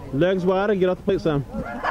Legs wide and get off the plate, Sam.